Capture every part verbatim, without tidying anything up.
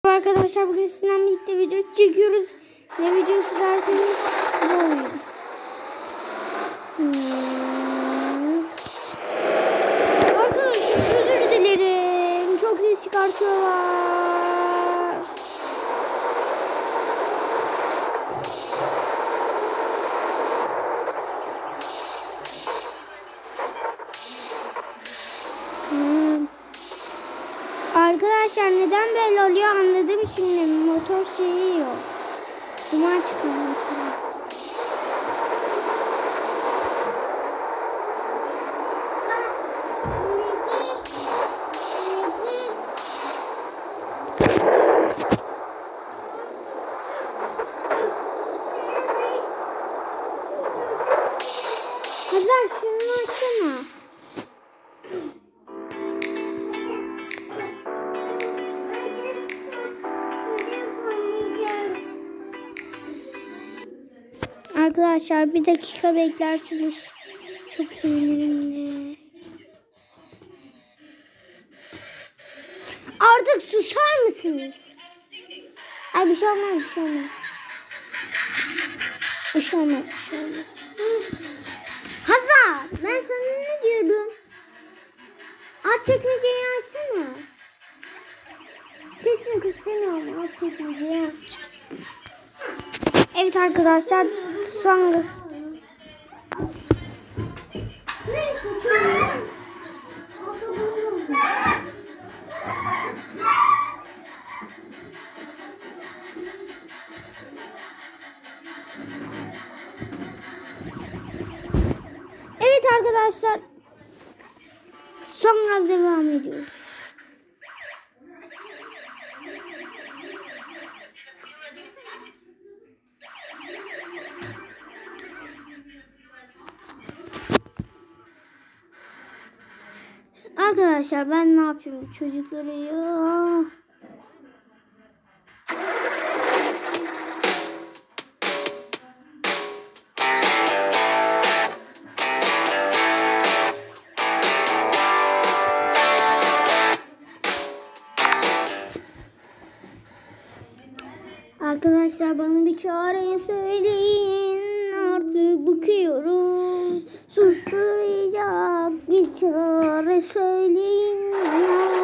Arkadaşlar bugün sizinle birlikte video çekiyoruz. Ne videosu derseniz bu oyun. Hmm. Arkadaşlar özür dilerim. Çok ses çıkartıyorlar. Hmm. Arkadaşlar neden böyle oluyor anladım şimdi. Motor şeyi yok. Duman çıkıyor. Hazar şunu açsana. Arkadaşlar bir dakika beklersiniz. Çok sevinirim. Artık susar mısınız? Ay bir şey olmaz, bir şey olmaz. Bir şey olmaz, bir şey olmaz. Hazar, ben sana ne diyorum? Aç çekmeceyi açsana. Sesini kıstemiyorum. Aç çekmeceyi aç. Evet arkadaşlar sonra evet arkadaşlar sonra devam ediyoruz. Arkadaşlar ben ne yapayım çocukları ya? Arkadaşlar bana bir çare söyleyin, artık bıkıyorum. Susturacak bir çare söyleyin bana.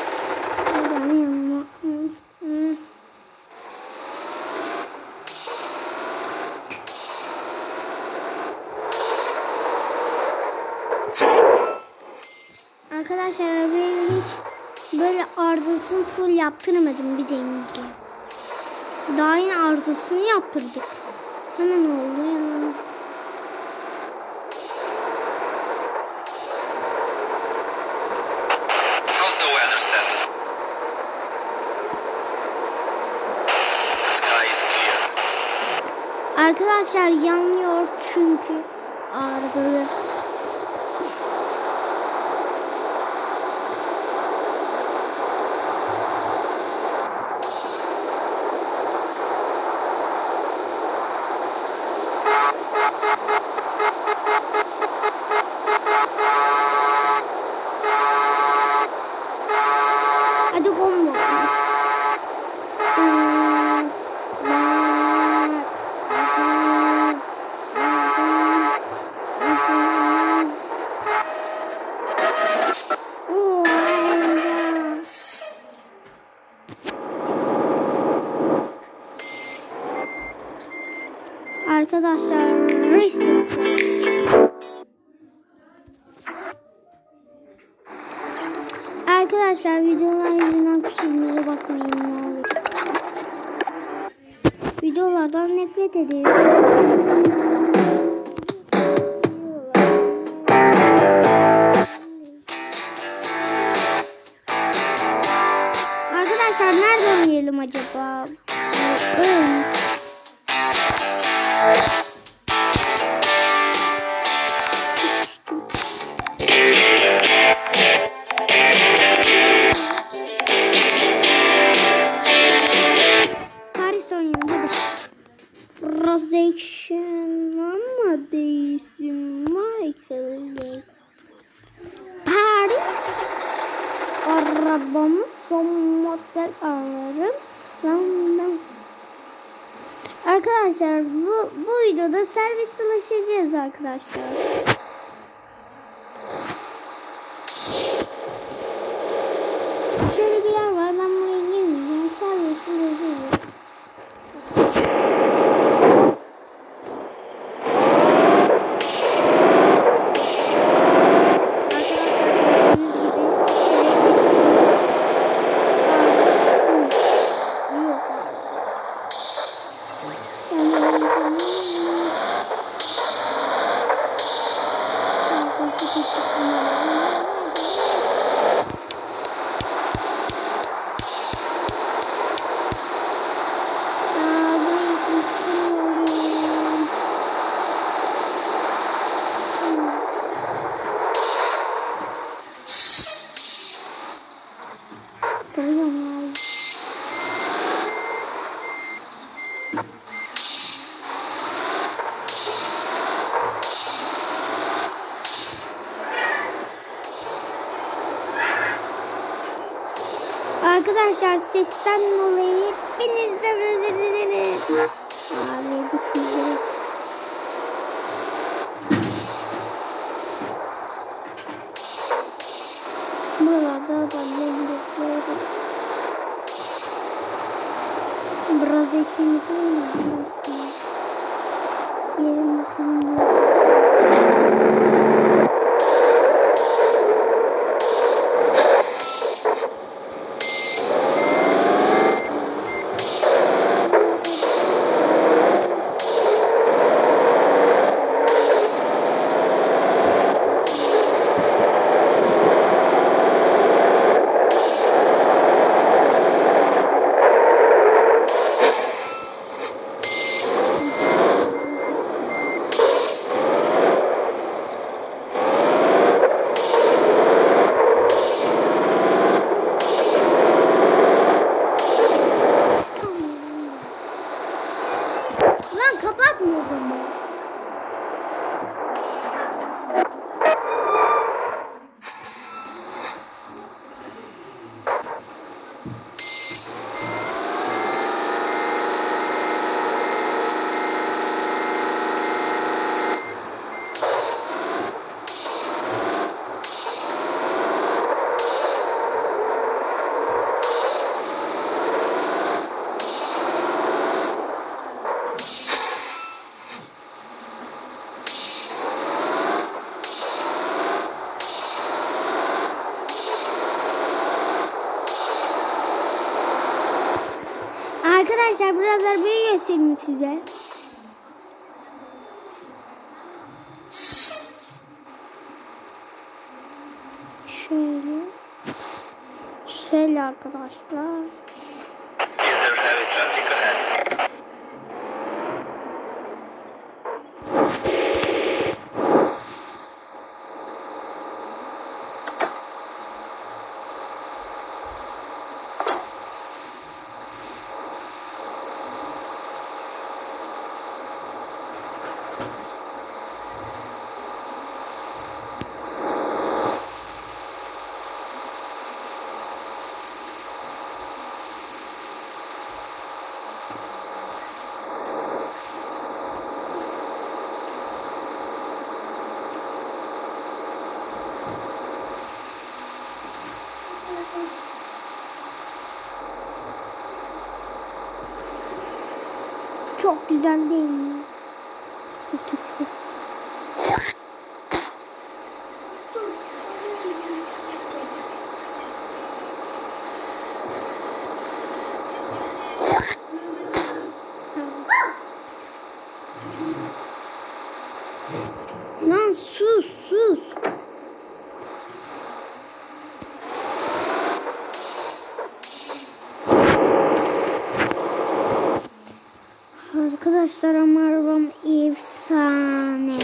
Arkadaşlar ben hiç böyle arızasını full yaptırmadım bir deneyeceğim. Daha yine arızasını yaptırdık. Hemen oldu ya. How's the weather stand? The sky is clear. Arkadaşlar yanıyor çünkü arızalı. Hadi combo. Arkadaşlar resim. Arkadaşlar videolar yüzünden kusurumuza bakmayın ne olur. Videolardan nefret ediyorum. Arkadaşlar nerede oynayalım acaba? Ee, Rozation ama değilsin Michael. Paris arabamı son model alırım. Arkadaşlar bu, bu videoda servis dolaşacağız arkadaşlar. Şöyle bir yer var, ben buraya girmeyeceğim. Servis dolaşacağız. Arkadaşlar sesten dolayı hepinizden özür dilerim. Abi düşünüyorum. Burada da lezzetleri. Biraz ekmeğini koyayım aslında. Yerim bakalım. Arkadaşlar biraz arabayı göstereyim size. Şöyle. Şöyle arkadaşlar. Is there heavy traffic ahead? Çok güzel değil mi? Lan sus sus. Arkadaşlar ama arabam efsane.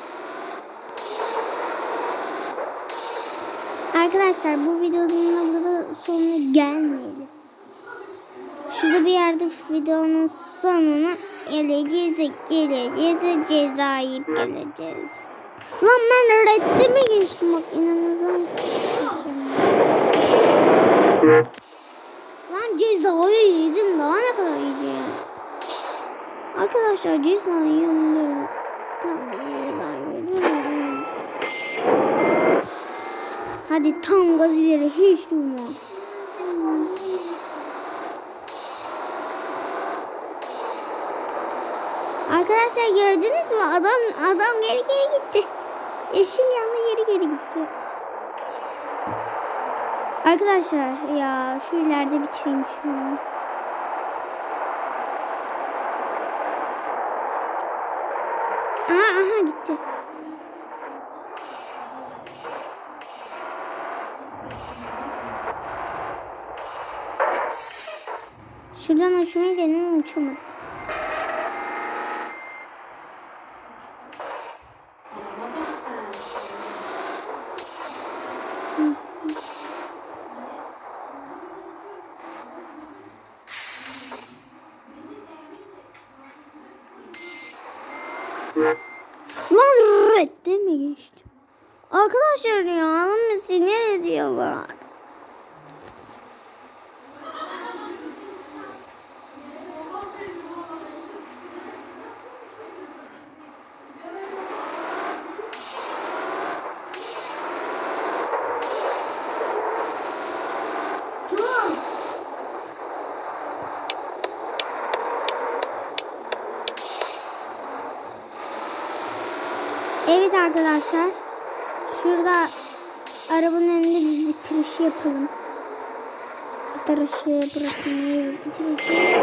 Arkadaşlar bu videonun burada sonuna gelmeyelim. Şurada bir yerde videonun sonuna geleceğiz, geleceğiz, ceza yiyip geleceğiz. Lan ben redde mi geçtim, bak inanılmaz. Lan cezayı yedim, daha ne kadar yiyeceğim. Arkadaşlar Arkadaşlar cezayı yanları. Hadi tam gaz ileri, hiç durma. Arkadaşlar gördünüz mü? Adam adam geri geri gitti. Yeşil yanına geri geri gitti. Arkadaşlar ya şu ileride bitireyim şunu. Aha aha gitti. Şuradan uçmayı denedim, uçamadım. Lan redde mi geçtim? Arkadaşlar ya adamı sinir ediyorlar. Evet arkadaşlar, şurada arabanın önünde bir bitiriş yapalım. Bitirişi bırakmayı bitirişi.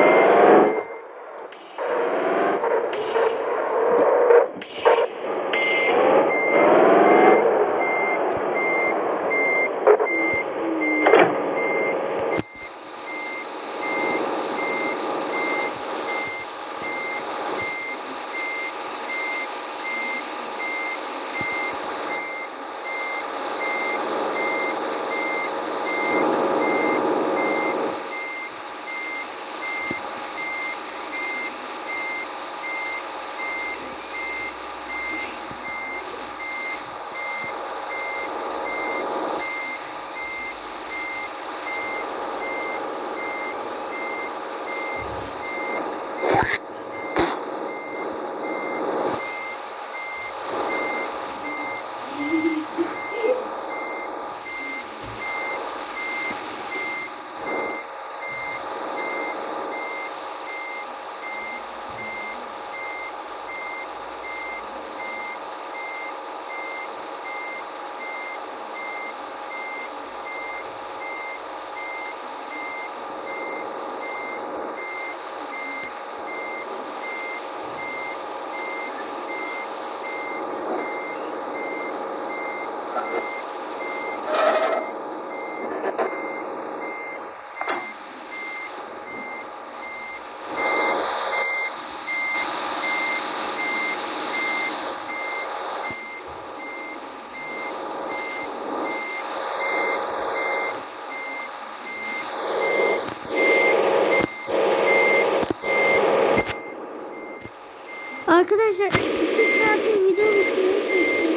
Arkadaşlar iki saattir video bitirmeye çalışıyorum.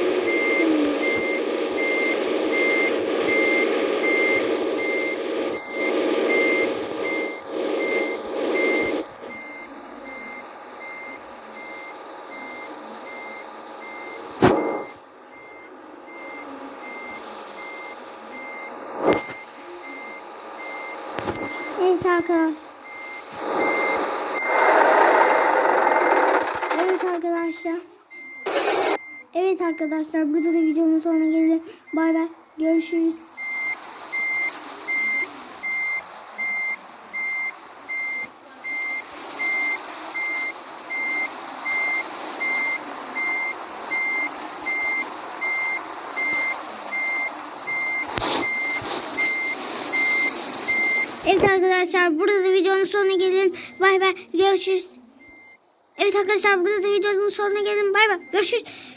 Evet arkadaşlar. Evet arkadaşlar. Evet arkadaşlar, burada da videonun sonuna gelelim. Bay bay. Görüşürüz. Evet arkadaşlar, burada da videonun sonuna gelelim. Bay bay. Görüşürüz. Evet arkadaşlar, burada da videonun sonuna gelelim. Bay bay. Görüşürüz.